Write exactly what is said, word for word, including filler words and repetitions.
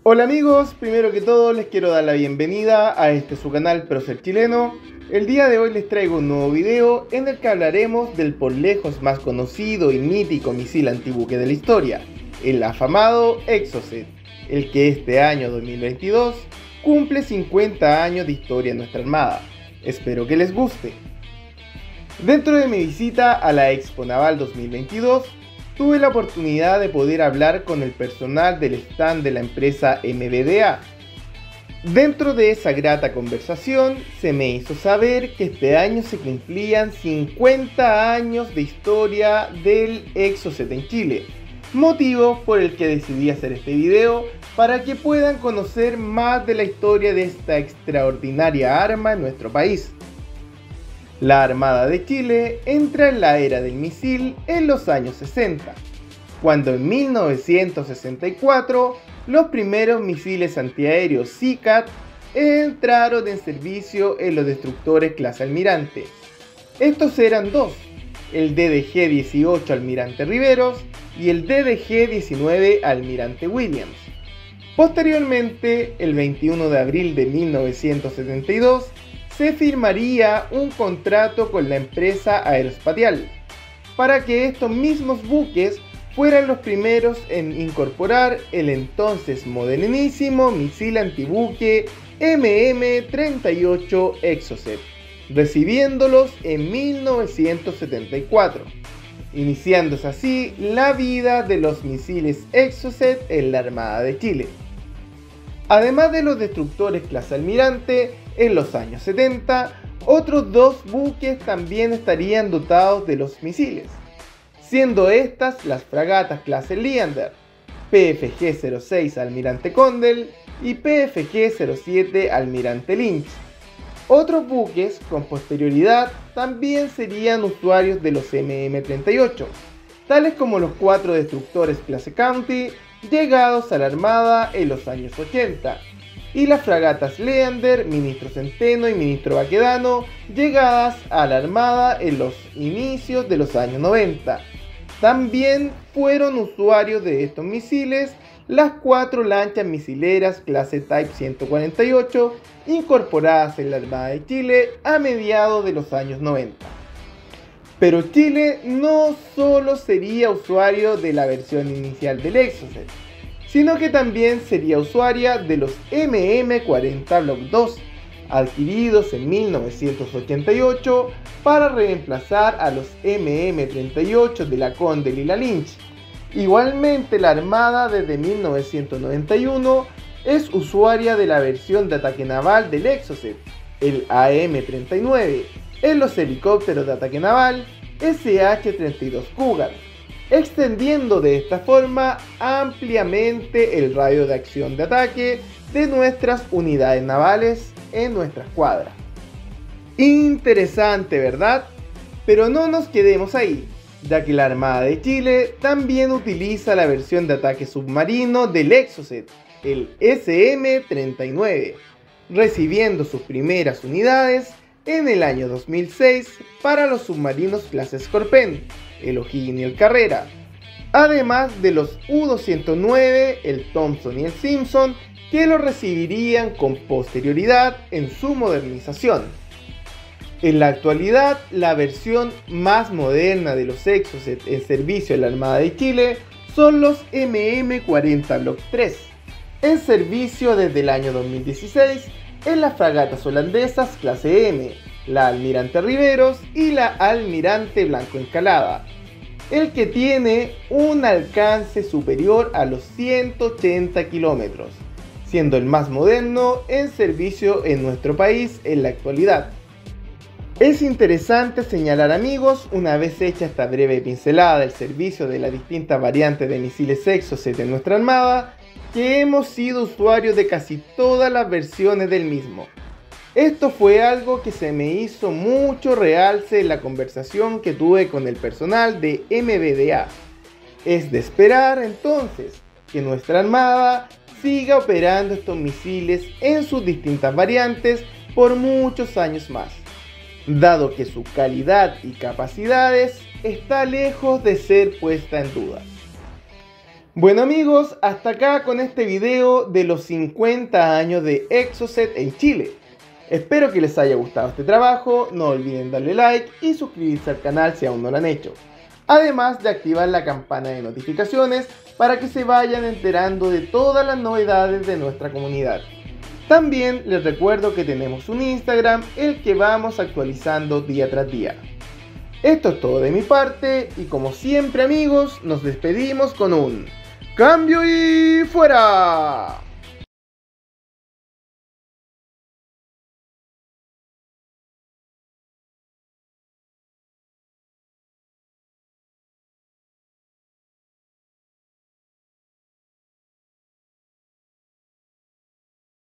Hola amigos, primero que todo les quiero dar la bienvenida a este su canal Prócer Chileno. El día de hoy les traigo un nuevo video en el que hablaremos del por lejos más conocido y mítico misil antibuque de la historia, el afamado Exocet, el que este año dos mil veintidós cumple cincuenta años de historia en nuestra armada. Espero que les guste. Dentro de mi visita a la Expo Naval dos mil veintidós, tuve la oportunidad de poder hablar con el personal del stand de la empresa M B D A. Dentro de esa grata conversación se me hizo saber que este año se cumplían cincuenta años de historia del Exocet en Chile, motivo por el que decidí hacer este video para que puedan conocer más de la historia de esta extraordinaria arma en nuestro país. La Armada de Chile entra en la era del misil en los años sesenta, cuando en mil novecientos sesenta y cuatro los primeros misiles antiaéreos SICAD entraron en servicio en los destructores clase Almirante. Estos eran dos, el D D G dieciocho Almirante Riveros y el D D G diecinueve Almirante Williams. Posteriormente, el veintiuno de abril de mil novecientos setenta y dos, se firmaría un contrato con la empresa Aerospatial para que estos mismos buques fueran los primeros en incorporar el entonces modernísimo misil antibuque M M treinta y ocho Exocet, recibiéndolos en mil novecientos setenta y cuatro, iniciándose así la vida de los misiles Exocet en la Armada de Chile. Además de los destructores clase Almirante, en los años setenta, otros dos buques también estarían dotados de los misiles, siendo estas las fragatas clase Leander, P F G cero seis Almirante Condell y P F G cero siete Almirante Lynch. Otros buques con posterioridad también serían usuarios de los M M treinta y ocho, tales como los cuatro destructores clase County, llegados a la Armada en los años ochenta, y las fragatas Leander, Ministro Centeno y Ministro Baquedano, llegadas a la Armada en los inicios de los años noventa. También fueron usuarios de estos misiles las cuatro lanchas misileras clase Type ciento cuarenta y ocho, incorporadas en la Armada de Chile a mediados de los años noventa. Pero Chile no solo sería usuario de la versión inicial del Exocet, sino que también sería usuaria de los M M cuarenta Block dos, adquiridos en mil novecientos ochenta y ocho para reemplazar a los M M treinta y ocho de la Condell y la Lynch. Igualmente, la Armada desde mil novecientos noventa y uno es usuaria de la versión de ataque naval del Exocet, el A M treinta y nueve, en los helicópteros de ataque naval S H treinta y dos Cougar, extendiendo de esta forma ampliamente el radio de acción de ataque de nuestras unidades navales en nuestra escuadra. Interesante, ¿verdad? Pero no nos quedemos ahí, ya que la Armada de Chile también utiliza la versión de ataque submarino del Exocet, el S M treinta y nueve, recibiendo sus primeras unidades en el año dos mil seis para los submarinos clase Scorpion, el O'Higgins y el Carrera, además de los U doscientos nueve, el Thompson y el Simpson, que lo recibirían con posterioridad en su modernización. En la actualidad, la versión más moderna de los Exocet en servicio en la Armada de Chile son los M M cuarenta Block tres, en servicio desde el año dos mil dieciséis en las fragatas holandesas clase M, la Almirante Riveros y la Almirante Blanco Encalada, el que tiene un alcance superior a los ciento ochenta kilómetros, siendo el más moderno en servicio en nuestro país en la actualidad. Es interesante señalar, amigos, una vez hecha esta breve pincelada del servicio de las distintas variantes de misiles Exocet en nuestra armada, que hemos sido usuarios de casi todas las versiones del mismo. Esto fue algo que se me hizo mucho realce en la conversación que tuve con el personal de M B D A. Es de esperar entonces que nuestra armada siga operando estos misiles en sus distintas variantes por muchos años más, dado que su calidad y capacidades está lejos de ser puesta en duda. Bueno amigos, hasta acá con este video de los cincuenta años de Exocet en Chile. Espero que les haya gustado este trabajo, no olviden darle like y suscribirse al canal si aún no lo han hecho. Además de activar la campana de notificaciones para que se vayan enterando de todas las novedades de nuestra comunidad. También les recuerdo que tenemos un Instagram, el que vamos actualizando día tras día. Esto es todo de mi parte y como siempre amigos, nos despedimos con un ¡cambio y fuera!